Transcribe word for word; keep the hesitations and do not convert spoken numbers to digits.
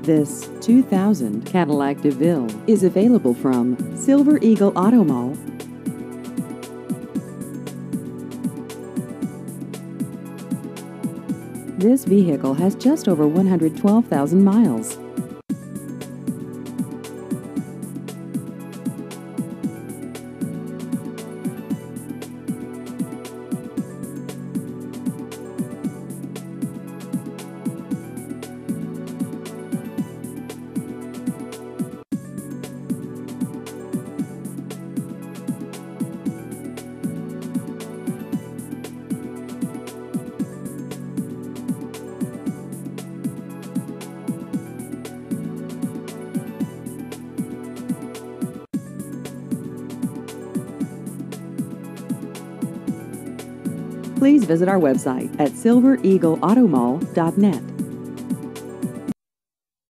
This two thousand Cadillac DeVille is available from Silver Eagle Auto Mall. This vehicle has just over one hundred twelve thousand miles. Please visit our website at silver eagle auto mall dot net.